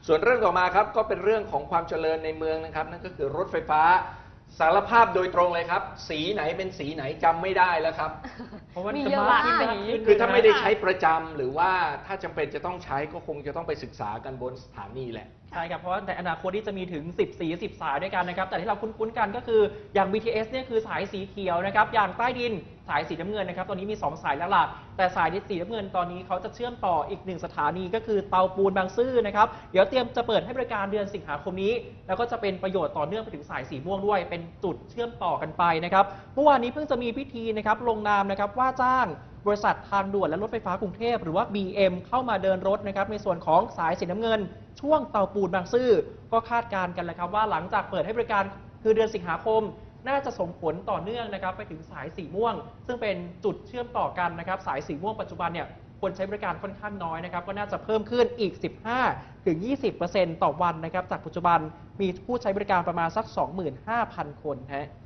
ส่วนเรื่องต่อมาครับก็เป็นเรื่องของความเจริญในเมืองนะครับนั่นก็คือรถไฟฟ้าสารภาพโดยตรงเลยครับสีไหนเป็นสีไหนจำไม่ได้แล้วครับเพราะว่ามีจะเยอะมากมากขึ้นขึ้นคือถ้าไม่ได้ใช้ประจำหรือว่าถ้าจำเป็นจะต้องใช้ก็คงจะต้องไปศึกษากันบนสถานีแหละใช่ครับเพราะว่าในอนาคตที่จะมีถึง10 สี10 สายด้วยกันนะครับแต่ที่เราคุ้นๆกันก็คืออย่าง BTS เนี่ยคือสายสีเขียวนะครับอย่างใต้ดินสายสีน้ำเงินนะครับตอนนี้มี2 สายแล้วล่ะแต่สายสีน้ำเงินตอนนี้เขาจะเชื่อมต่ออีก1 สถานีก็คือเตาปูนบางซื่อนะครับเดี๋ยวเตรียมจะเปิดให้บริการเดือนสิงหาคมนี้แล้วก็จะเป็นประโยชน์ต่อเนื่องไปถึงสายสีม่วงด้วยเป็นจุดเชื่อมต่อกันไปนะครับเมื่อวานนี้เพิ่งจะมีพิธีนะครับลงนามนะครับว่าจ้างบริษัททางด่วนและรถไฟฟ้ากรุงเทพหรือว่า BM เข้ามาเดินรถนะครับในส่วนของสายสีน้ำเงินช่วงเตาปูนบางซื่อก็คาดการณ์กันแล้วครับว่าหลังจากเปิดให้บริการคือเดือนสิงหาคมน่าจะส่งผลต่อเนื่องนะครับไปถึงสายสีม่วงซึ่งเป็นจุดเชื่อมต่อกันนะครับสายสีม่วงปัจจุบันเนี่ยคนใช้บริการค่อนข้างน้อยนะครับก็น่าจะเพิ่มขึ้นอีก 15-20% ต่อวันนะครับจากปัจจุบันมีผู้ใช้บริการประมาณสัก 25,000 คนฮะ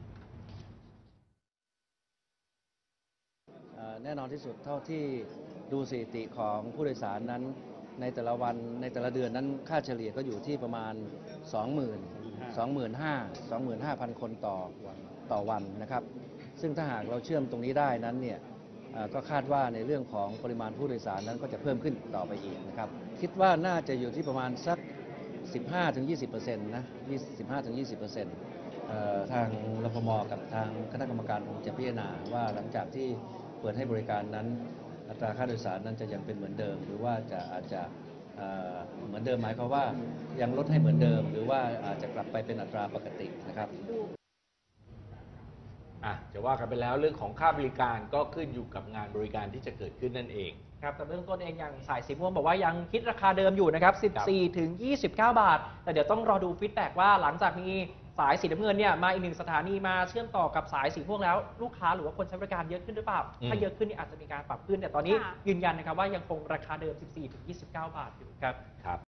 แน่นอนที่สุดเท่าที่ดูสถิติของผู้โดยสารนั้นในแต่ละวันในแต่ละเดือนนั้นค่าเฉลี่ยก็อยู่ที่ประมาณ 25,000 คนต่อวันนะครับซึ่งถ้าหากเราเชื่อมตรงนี้ได้นั้นเนี่ยก็คาดว่าในเรื่องของปริมาณผู้โดยสารนั้นก็จะเพิ่มขึ้นต่อไปอีกนะครับคิดว่าน่าจะอยู่ที่ประมาณสัก 15-20% นะ 15-20%ทางรฟม.กับทางคณะกรรมการคงจะพิจารณาว่าหลังจากที่เปิดให้บริการนั้นอัตราค่าโดยสารนั้นจะยังเป็นเหมือนเดิมหรือว่าอาจจะเหมือนเดิมหมายความว่ายังลดให้เหมือนเดิมหรือว่าอาจจะกลับไปเป็นอัตราปกตินะครับจะว่ากันไปแล้วเรื่องของค่าบริการก็ขึ้นอยู่กับงานบริการที่จะเกิดขึ้นนั่นเองครับแต่เบื้องต้นเองอย่างสายสีม่วงบอกว่ายังคิดราคาเดิมอยู่นะครับ14-29 บาทแต่เดี๋ยวต้องรอดูฟีดแบ็กว่าหลังจากมีสายสีน้ำเงินเนี่ยมาอีก1 สถานีมาเชื่อมต่อกับสายสีม่วงแล้วลูกค้าหรือว่าคนใช้บริการเยอะขึ้นหรือเปล่าถ้าเยอะขึ้นนี่อาจจะมีการปรับขึ้นแต่ตอนนี้ยืนยันนะครับว่ายังคงราคาเดิม14-29 บาทอยู่ครับ